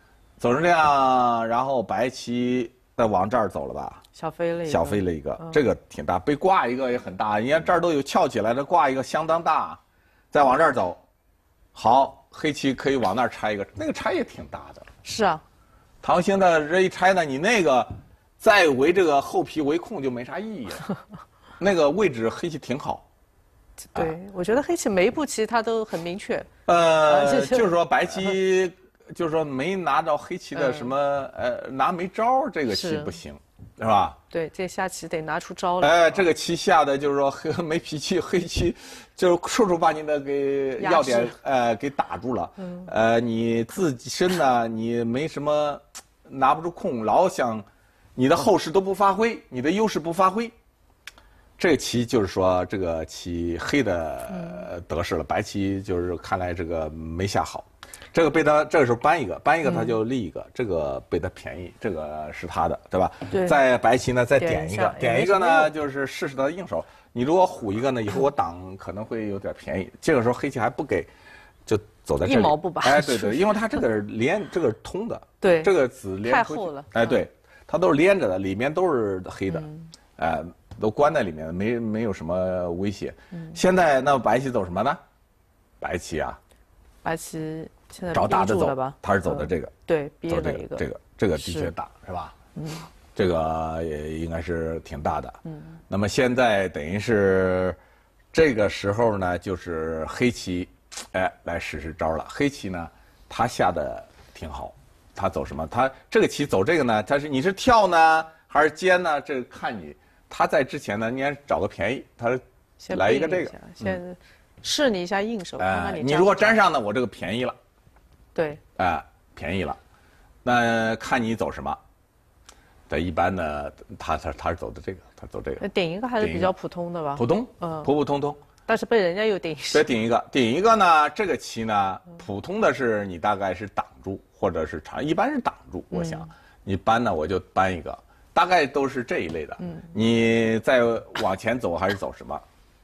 然后白棋再往这儿走了吧？ 小飞了一个， 这个挺大，被挂一个也很大。你看这儿都有翘起来的，挂一个相当大，再往这儿走，好。黑棋可以往那儿拆一个，那个拆也挺大的。 是啊， 唐现在这一拆呢，你那个再围这个厚皮围控就没啥意义了。那个位置黑棋挺好。 对，我觉得黑棋每一步棋它都很明确。 就是说白棋，就是说没拿到黑棋的什么拿没招，这个棋不行，是吧？ 对，这下棋得拿出招来。 这个棋下的就是说没脾气，黑棋就是处处把你的给要点给打住了。你自身呢，你没什么拿不住空，老想你的后势都不发挥，你的优势不发挥。这个棋就是说这个棋黑的得势了，白棋就是看来这个没下好。这个被他这个时候搬一个他就立一个，这个被他便宜，这个是他的，对吧？ 对。 在白棋呢再点一个呢，就是试试他的应手。你如果虎一个呢，以后我挡可能会有点便宜。这个时候黑棋还不给，就走在这里， 一毛不拔。 哎，对对，因为它这个连这个是通的， 对， 这个子连太厚了。 哎，对，它都是连着的，里面都是黑的，哎，都关在里面，没有什么威胁。现在那白棋走什么呢？白棋啊， 白棋现在找大的走了吧？ 他是走的这个， 对，憋走了一个， 这个的确大是吧？这个也应该是挺大的。那么现在等于是这个时候呢，就是黑棋，哎，来使招了。黑棋呢，他下的挺好，他走什么？他这个棋走这个呢，你是跳呢还是尖呢？这看你。他在之前呢，你也找个便宜，他来一个这个， 先试你一下应手，看看你如果粘上呢，我这个便宜了。 对。 便宜了，那看你走什么。对，一般呢，他是走的这个，他走这个。 顶一个还是比较普通的吧？ 普通，普普通通。 但是被人家又顶。 再顶一个呢，这个棋呢，普通的是你大概是挡住，或者是长，一般是挡住。我想，你搬呢，我就搬一个，大概都是这一类的。你再往前走还是走什么？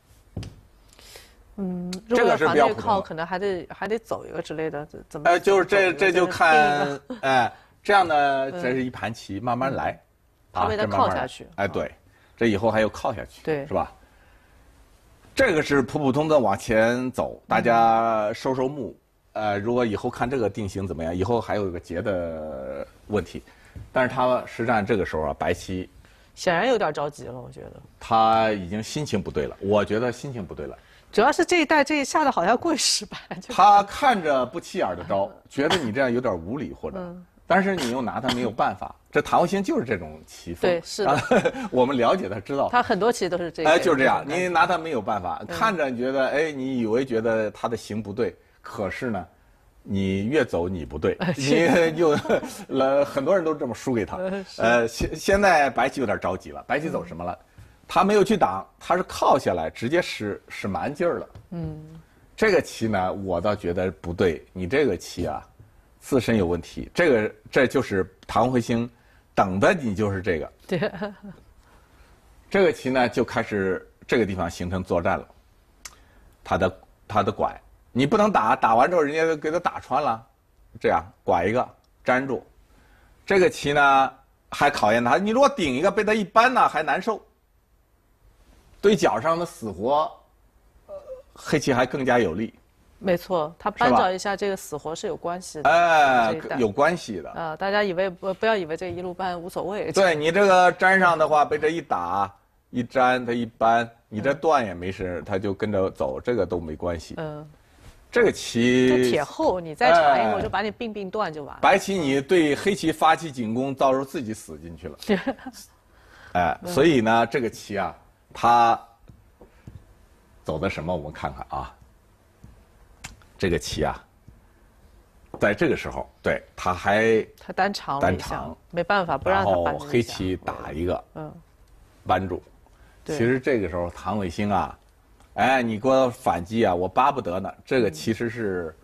如果要把那个靠，可能还得走一个之类的，怎么？ 就是这就看，这样呢，这是一盘棋，慢慢来， 它被它靠下去。 哎，对，这以后还要靠下去， 对， 是吧？这个是普普通的往前走，大家收目。如果以后看这个定型怎么样？以后还有一个劫的问题，但是他实战这个时候啊，白棋显然有点着急了，我觉得他已经心情不对了。我觉得心情不对了。 主要是这一代这下的好像过于失败。 他看着不起眼的招，觉得你这样有点无理或者，但是你又拿他没有办法。这谭卫星就是这种棋风。 对，是的。 我们了解他，知道他很多棋都是这样。 哎，就是这样，你拿他没有办法。看着你觉得，哎，你以为觉得他的形不对，可是呢，你越走你不对，你就很多人都这么输给他。现在白棋有点着急了，白棋走什么了？他没有去挡，他是靠下来，直接使蛮劲儿了。这个棋呢，我倒觉得不对。你这个棋啊，自身有问题。这就是唐慧星等的你就是这个。 对。 这个棋呢，就开始这个地方形成作战了。他的拐，你不能打完之后人家给他打穿了，这样拐一个粘住。这个棋呢还考验他，你如果顶一个被他一扳呢还难受。对角上的死活，黑棋还更加有利。 没错，他扳着一下这个死活是有关系的。 有关系的。 大家以为不要以为这个一路扳无所谓。 对你这个粘上的话，被这一打一粘，他一扳，你这断也没事，他就跟着走，这个都没关系。这个棋这铁厚，你再长一会儿就把你并断就完了。 白棋你对黑棋发起进攻，到时候自己死进去了。所以呢，这个棋啊。他走的什么？我们看看啊。这个棋啊，在这个时候，对他单长了一下，没办法不让他扳。 然后黑棋打一个，扳住。其实这个时候唐卫星啊，哎，你给我反击啊，我巴不得呢。这个其实是，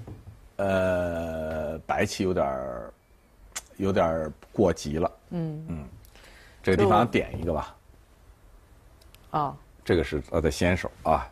白棋有点过急了。这个地方点一个吧。这个是他的先手啊。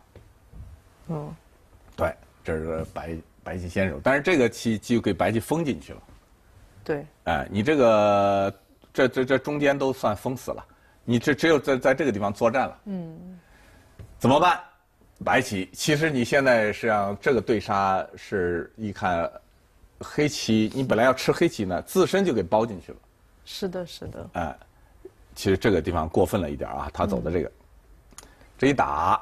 对，这是白棋先手，但是这个棋就给白棋封进去了。 对。 你这个这中间都算封死了，你只有在这个地方作战了。怎么办？白棋其实你现在实际上这个对杀是一看，黑棋你本来要吃黑棋呢，自身就给包进去了。 是的，是的。 其实这个地方过分了一点啊，他走的这个。这一打，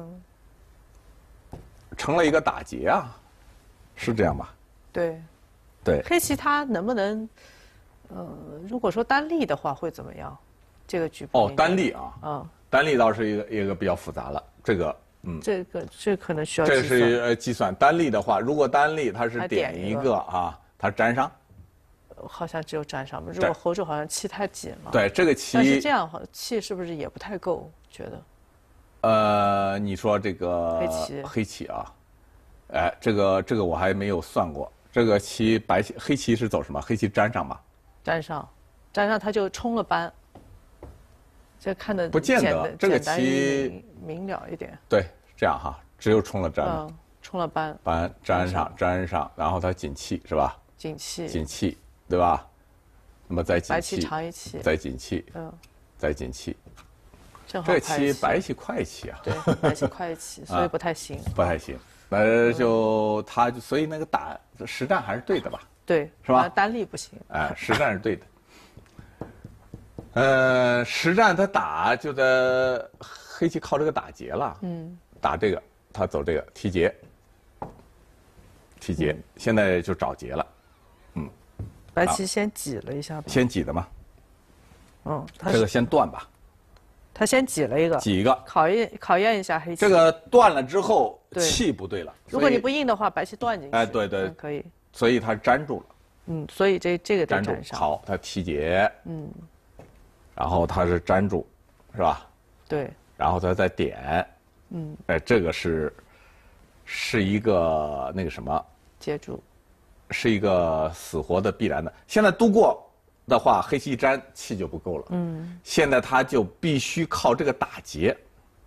成了一个打劫啊，是这样吧？ 对， 对。 黑棋他能不能，如果说单立的话会怎么样？这个局单立啊，单立倒是一个比较复杂了。这个， 这可能需要。 这是计算单立的话，如果单立它是点一个啊，它粘上。 好像只有粘上，如果合住好像气太紧了。 对，这个棋。 但是这样气是不是也不太够？觉得。 你说这个黑棋啊，这个我还没有算过。这个棋黑棋是走什么？黑棋粘上吧？ 粘上，它就冲了扳。这看的不见得，这个棋明了一点。 对，这样哈，只有冲了粘了。 冲了斑， 粘上，然后它紧气是吧？ 紧气， 紧气，对吧？那么再紧气， 白棋长一气， 再紧气，再紧气。 正好这棋白棋快棋啊。 对，白棋快棋，所以不太行。 不太行，所以那个打实战还是对的吧？ 对， 是吧？ 单力不行。 实战是对的。实战他打就在黑棋靠这个打劫了。打这个，他走这个提劫，现在就找劫了。 白棋先挤了一下吧。 先挤的嘛。这个先断吧。 他先挤了一个。 挤一个。 考验一下黑棋。 这个断了之后，气不对了。 如果你不硬的话，白棋断进去。 对， 可以。 所以他粘住了。 所以这个得粘粘上。 好，他提劫。然后他是粘住，是吧？ 对。 然后他再点。这个是一个那个什么？ 接住。 是一个死活的必然的。现在度过的话，黑棋一粘，气就不够了。现在他就必须靠这个打劫，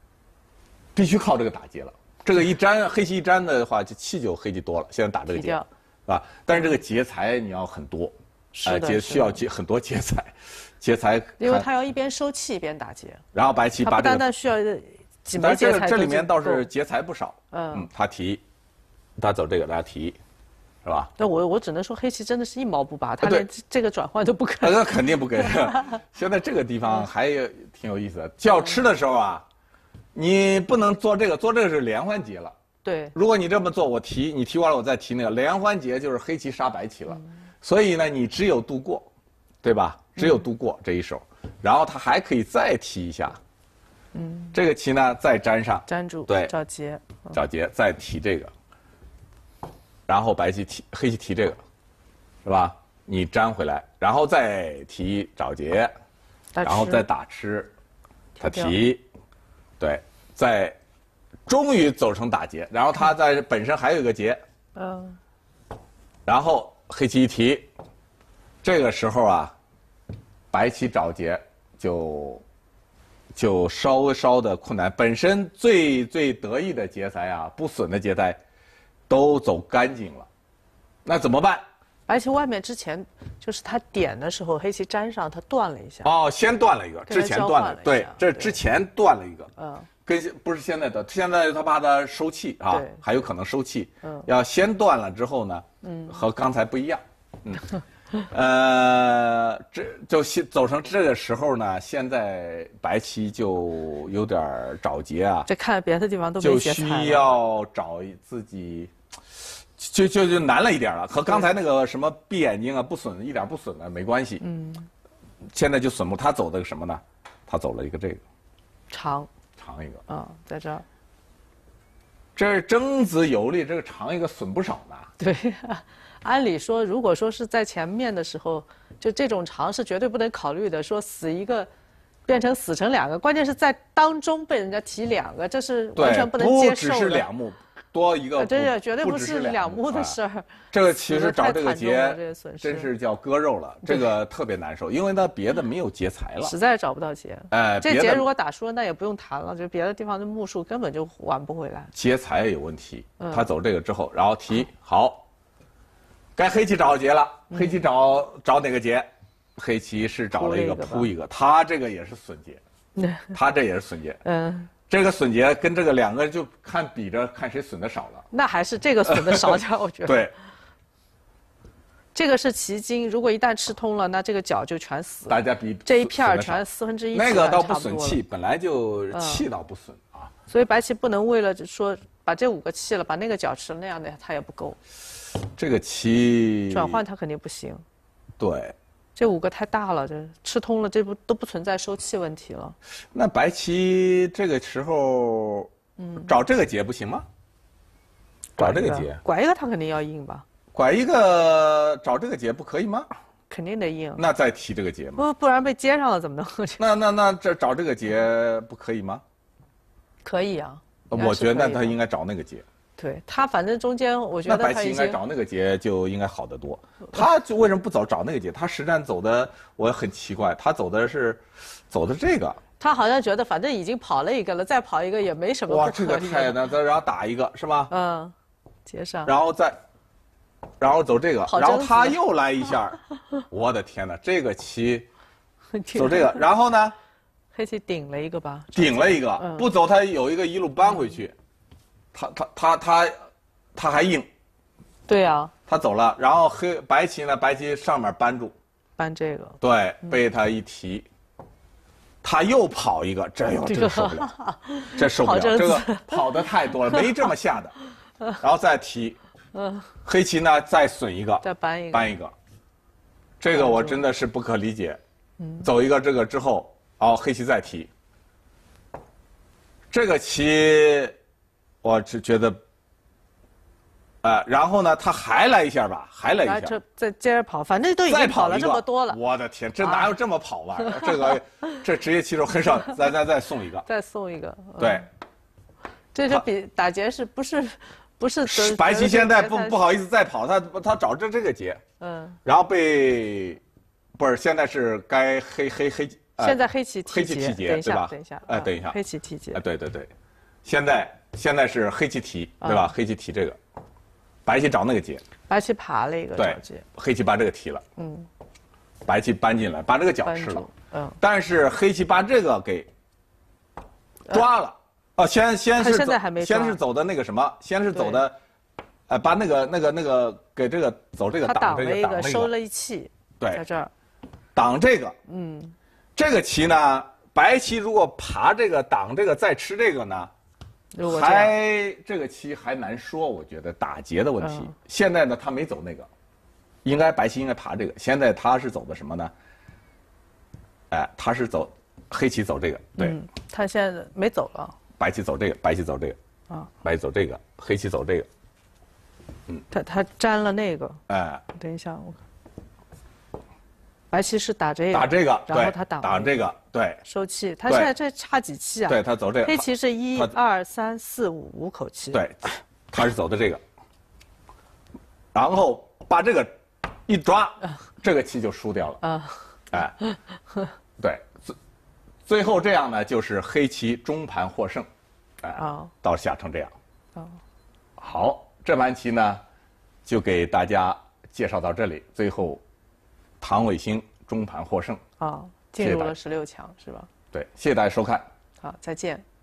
了。这个一粘，黑棋一粘的话，就气就黑棋多了。现在打这个劫，是吧？但是这个劫财你要很多，需要很多劫财， 因为他要一边收气一边打劫。 然后白棋把这个， 不单单需要几枚劫财， 这里面倒是劫财不少。他走这个，大家提。是吧？ 那我只能说黑棋真的是一毛不拔，他连这个转换都不给。 那肯定不给。现在这个地方还挺有意思的，叫吃的时候啊，你不能做这个是连环劫了。 对。 如果你这么做，我提，你提完了我再提那个连环劫，就是黑棋杀白棋了。所以呢，你只有度过，对吧？只有度过这一手，然后他还可以再提一下。这个棋呢再粘上， 粘住， 对， 找劫， 再提这个。然后黑棋提这个，是吧？你粘回来，然后再提找劫，然后再打吃，他提，对，终于走成打劫，然后他在本身还有一个劫，然后黑棋一提，这个时候啊，白棋找劫就稍的困难，本身最得意的劫财啊，不损的劫财。都走干净了，那怎么办？ 白棋外面之前就是他点的时候，黑棋粘上，他断了一下。 先断了一个，之前断了，对，这之前断了一个。不是现在的，现在他怕他收气啊，还有可能收气。要先断了之后呢，和刚才不一样。这就走成这个时候呢，现在白棋就有点找劫啊。 这看别的地方都没劫财了， 就需要找自己。就难了一点了，和刚才那个什么闭眼睛啊不损一点不损的没关系。现在就损不，他走的什么呢？他走了一个这个，长一个。 在这儿。 这是争子有力，这个长一个损不少呢。 对，按理说，如果说是在前面的时候，就这种长是绝对不能考虑的。说死一个，变成死成两个，关键是在当中被人家提两个，这是完全不能接受的。 不只是两目。多一个， 这绝对不是两目的事儿。 这个其实找这个劫，真是叫割肉了。这个特别难受，因为他别的没有劫财了， 实在找不到劫。这劫如果打输了，那也不用谈了，就别的地方的目数根本就挽不回来。 劫财有问题，他走这个之后，然后提好，该黑棋找劫了。黑棋找哪个劫？黑棋是找了一个扑一个，他这个也是损劫，他这也是损劫。这个损劫跟这个两个就比着看谁损的少了。 那还是这个损的少点，我觉得。 对。 这个是奇经，如果一旦吃通了，那这个角就全死了。 大家比这一片全1/4。 那个倒不损气，本来就气倒不损啊。 所以白棋不能为了说把这5个弃了，把那个角吃了，那样的它也不够。 这个棋转换它肯定不行。 对。 这5个太大了，这吃通了，这都不存在收气问题了。 那白棋这个时候，找这个劫不行吗？找这个劫， 拐一个他肯定要硬吧？ 拐一个找这个劫不可以吗？ 肯定得硬。 那再提这个劫吗？ 不然被接上了怎么能？ 那这找这个劫不可以吗？ 可以啊。 我觉得那他应该找那个劫。 对他，反正中间我觉得那白棋应该找那个劫就应该好得多。他就为什么不找那个劫？他实战走的我很奇怪，他走的这个。 他好像觉得反正已经跑了一个了，再跑一个也没什么不可以。 哇，这个太难，然后打一个是吧？ 接上， 然后走这个， 好然后真实他又来一下，我的天哪，这个棋走这个，然后呢黑棋顶了一个吧， 顶了一个，不走他有一个一路扳回去，他还硬， 对啊， 他走了，然后白棋呢，白棋上面扳住， 搬这个， 对，被他一提，他又跑一个，这个受不了，这受不了， 好真这个实跑的太多了，没这么下的，然后再提，黑棋呢再损一个， 再搬一个， 搬一个，这个我真的是不可理解，走一个这个之后，然后黑棋再提，这个棋，我只觉得。然后呢，他还来一下吧，还来一下， 这再接着跑，反正都已经跑了这么多了。 我的天，这哪有这么跑吧？这职业棋手很少，再送一个， 再送一个。 对， 这就比打劫不是白棋现在不好意思再跑，他找这个劫，然后不是现在是该黑， 现在黑棋踢劫，对吧？ 等一下， 等一下， 黑棋踢劫， 对，现在是黑棋提，对吧？黑棋提这个。白棋找那个劫， 白棋爬了一个找劫， 黑棋把这个提了，白棋搬进来，把这个角吃了，但是黑棋把这个给抓了，先是走的那个什么，先是走的，把那个给这个走这个挡这个挡那个， 收了一气， 对， 在这儿挡这个，这个棋呢，白棋如果爬这个挡这个再吃这个呢。这个棋还难说，我觉得打劫的问题。现在呢，他没走那个，白棋应该爬这个。现在他是走的什么呢？他是走黑棋走这个，对。 他现在没走了。 白棋走这个，白棋走这个，白棋走这个，黑棋走这个。 他粘了那个。等一下，我看。白棋是打这个，然后他挡这个，对， 收气。他现在这差几气啊？ 对他走这个。 黑棋是1、2、3、4、5口气。 对，他是走的这个，然后把这个一抓，这个棋就输掉了。对，最后这样呢，就是黑棋中盘获胜，到下成这样。好，这盘棋呢，就给大家介绍到这里，最后。唐伟星中盘获胜， 进入了16强是吧？ 对，谢谢大家收看。 好，再见。